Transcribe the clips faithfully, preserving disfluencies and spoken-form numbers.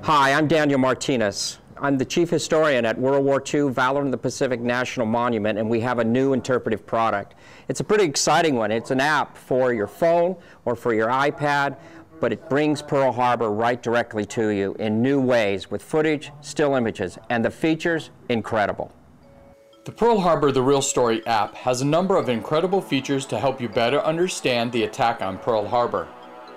Hi, I'm Daniel Martinez. I'm the Chief Historian at World War Two Valor in the Pacific National Monument, and we have a new interpretive product. It's a pretty exciting one. It's an app for your phone or for your iPad, but it brings Pearl Harbor right directly to you in new ways with footage, still images, and the features, incredible. The Pearl Harbor The Real Story app has a number of incredible features to help you better understand the attack on Pearl Harbor.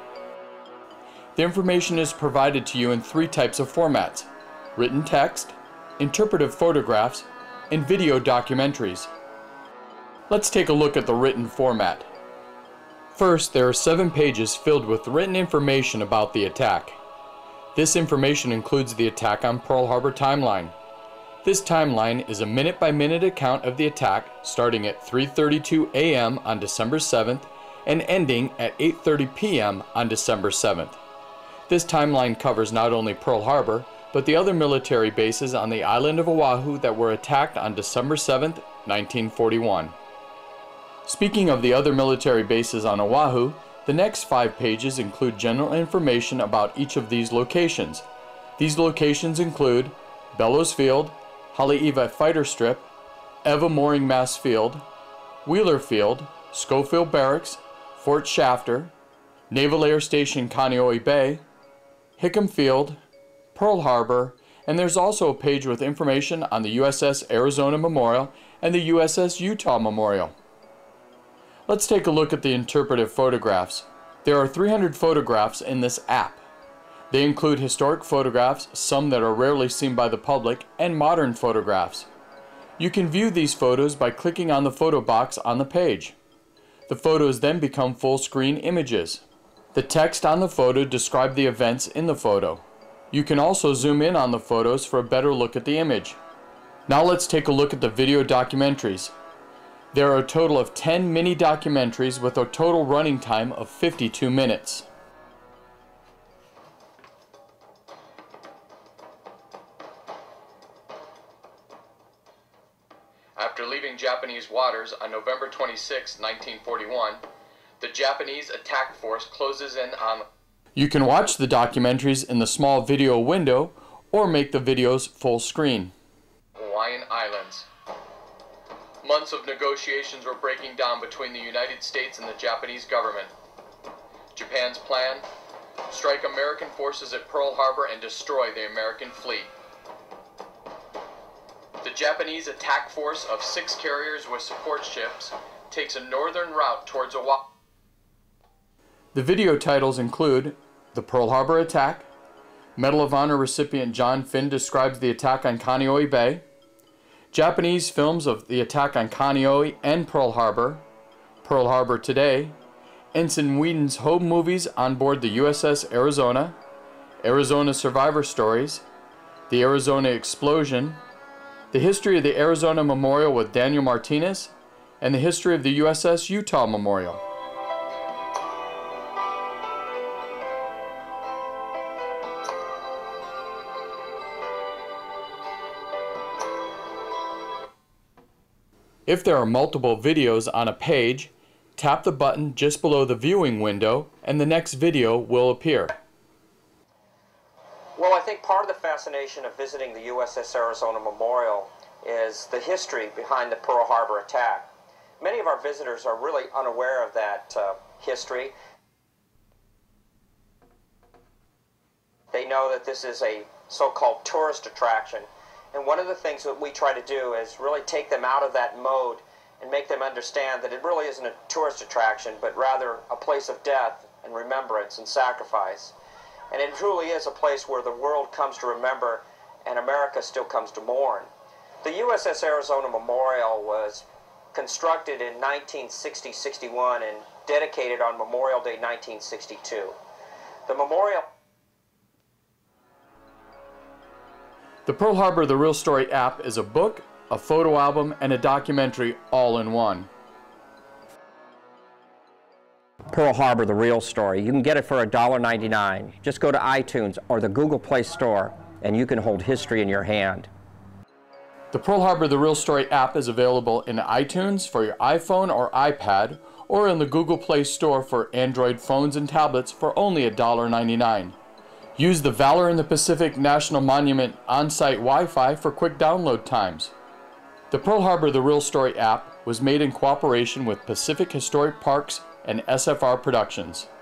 The information is provided to you in three types of formats: written text, interpretive photographs, and video documentaries. Let's take a look at the written format. First, there are seven pages filled with written information about the attack. This information includes the attack on Pearl Harbor timeline. This timeline is a minute-by-minute account of the attack starting at three thirty-two a m on December seventh and ending at eight thirty p m on December seventh. This timeline covers not only Pearl Harbor, but the other military bases on the island of Oahu that were attacked on December seventh, nineteen forty-one. Speaking of the other military bases on Oahu, the next five pages include general information about each of these locations. These locations include Bellows Field, Haleiwa Fighter Strip, Ewa Mooring Mast Field, Wheeler Field, Schofield Barracks, Fort Shafter, Naval Air Station Kaneohe Bay, Hickam Field, Pearl Harbor, and there's also a page with information on the U S S Arizona Memorial and the U S S Utah Memorial. Let's take a look at the interpretive photographs. There are three hundred photographs in this app. They include historic photographs, some that are rarely seen by the public, and modern photographs. You can view these photos by clicking on the photo box on the page. The photos then become full-screen images. The text on the photo describes the events in the photo. You can also zoom in on the photos for a better look at the image. Now let's take a look at the video documentaries. There are a total of ten mini documentaries with a total running time of fifty-two minutes. After leaving Japanese waters on November twenty-sixth, nineteen forty-one, the Japanese attack force closes in on... You can watch the documentaries in the small video window or make the videos full screen. Hawaiian Islands. Months of negotiations were breaking down between the United States and the Japanese government. Japan's plan? Strike American forces at Pearl Harbor and destroy the American fleet. The Japanese attack force of six carriers with support ships takes a northern route towards Oahu. The video titles include The Pearl Harbor Attack, Medal of Honor recipient John Finn describes the attack on Kaneohe Bay, Japanese films of the attack on Kaneohe and Pearl Harbor, Pearl Harbor Today, Ensign Whedon's home movies on board the U S S Arizona, Arizona Survivor Stories, The Arizona Explosion, The History of the Arizona Memorial with Daniel Martinez, and The History of the U S S Utah Memorial. If there are multiple videos on a page, tap the button just below the viewing window and the next video will appear. Well, I think part of the fascination of visiting the U S S Arizona Memorial is the history behind the Pearl Harbor attack. Many of our visitors are really unaware of that uh, history. They know that this is a so-called tourist attraction. And one of the things that we try to do is really take them out of that mode and make them understand that it really isn't a tourist attraction, but rather a place of death and remembrance and sacrifice. And it truly is a place where the world comes to remember and America still comes to mourn. The U S S Arizona Memorial was constructed in nineteen sixty sixty-one and dedicated on Memorial Day nineteen sixty-two. The memorial... The Pearl Harbor The Real Story app is a book, a photo album, and a documentary all in one. Pearl Harbor The Real Story. You can get it for one dollar ninety-nine. Just go to iTunes or the Google Play Store and you can hold history in your hand. The Pearl Harbor The Real Story app is available in iTunes for your iPhone or iPad, or in the Google Play Store for Android phones and tablets for only one dollar ninety-nine. Use the Valor in the Pacific National Monument on-site Wi-Fi for quick download times. The Pearl Harbor The Real Story app was made in cooperation with Pacific Historic Parks and S F R Productions.